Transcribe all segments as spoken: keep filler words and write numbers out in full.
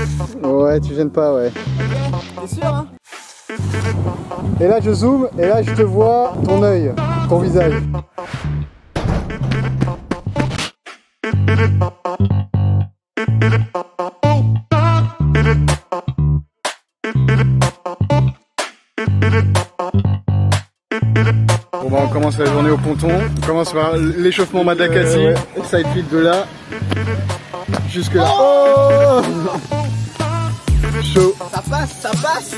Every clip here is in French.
Ouais, tu gênes pas, ouais. T'es sûr, hein? Et là je zoome, et là je te vois ton œil, ton visage. Bon bah on commence la journée au ponton, on commence par l'échauffement Madakasi, euh, ouais. Side flip de là jusque là. Oh, chaud. Ça passe, ça passe.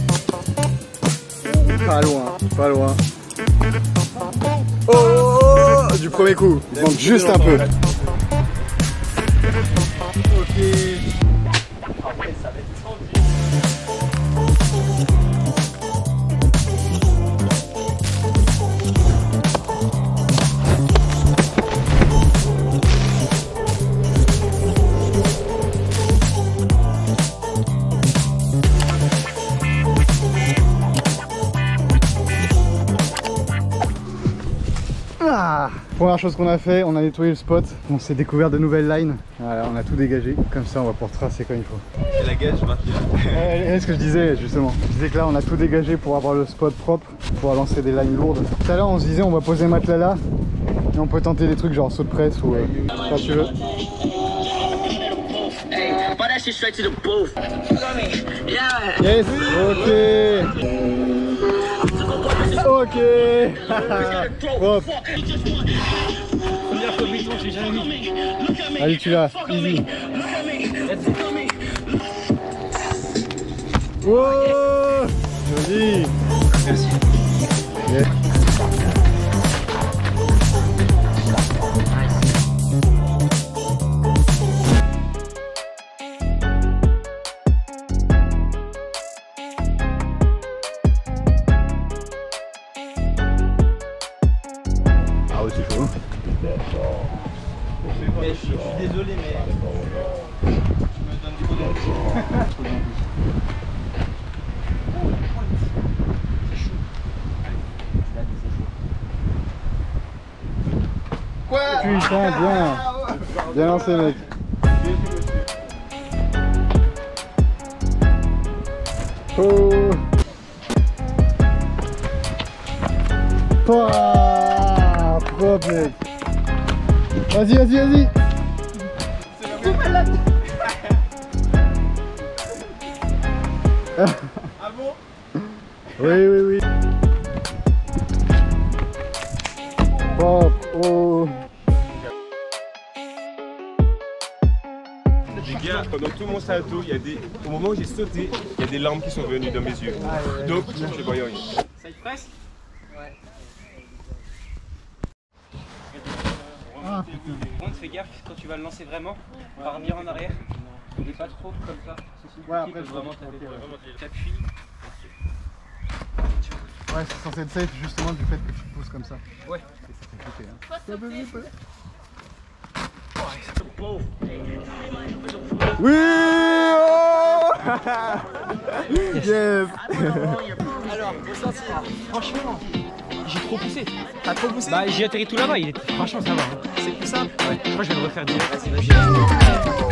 Pas loin, pas loin. Oh, oh, oh, du premier coup, il manque juste un peu. Ok. Après ça va être tendu. Ah, première chose qu'on a fait, on a nettoyé le spot, on s'est découvert de nouvelles lines. Voilà, on a tout dégagé, comme ça on va pouvoir tracer comme il faut. Et la gage maintenant. C'est ce que je disais justement. Je disais que là on a tout dégagé pour avoir le spot propre, pour lancer des lines lourdes. Tout à l'heure on se disait on va poser un matelas là, et on peut tenter des trucs genre saut de presse ou euh, quand tu veux. Yes, ok. Ok. Hop. Première fois béton, j'ai jamais mis. Allez, tu l'as, easy. Wow, joli. Merci. Yeah. Ah ouais, c'est chaud. Mais je, je suis désolé, mais je me donne trop d'envie. C'est chaud. Quoi? Putain, bien. Bien lancé, mec. Oh. Pouah, propre, mec. Vas-y, vas-y, vas-y. C'est malade. Ah bon? Oui, oui, oui. Propre, oh. Les gars, pendant tout mon salto, il y a des... au moment où j'ai sauté, il y a des larmes qui sont venues dans mes yeux. Donc, je voyais rien. Side press? Ouais. Ah, putain. Par fais gaffe quand tu vas le lancer vraiment, on va revenir en arrière. Il n'est pas trop comme ça. Ouais, après je vraiment t'appuies. Ouais, c'est censé être safe justement du fait que tu te pousses comme ça. Ouais. C'est compliqué, hein. Oui, oh. Yes. Alors, ressenti, franchement, j'ai trop poussé. T'as trop poussé? Bah, j'ai atterri tout là-bas, il est... franchement ça va. Hein. C'est plus simple? Ouais, je crois que je vais le refaire direct. Vas-y, vas-y.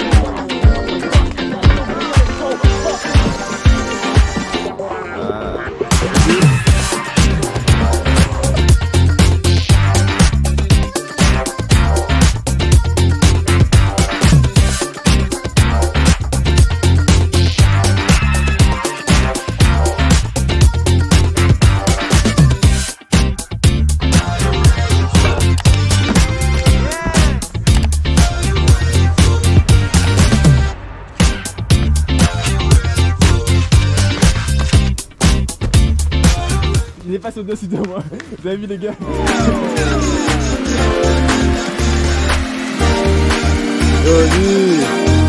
Il est passé au-dessus de moi. Vous avez vu les gars? Joli.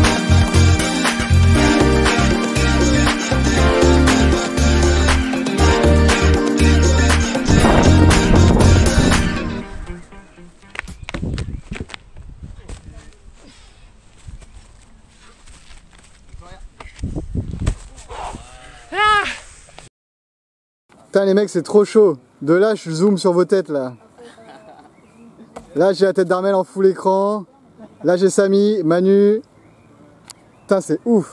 Putain les mecs, c'est trop chaud. De là je zoome sur vos têtes là. Là j'ai la tête d'Armel en full écran. Là j'ai Samy, Manu. Putain c'est ouf.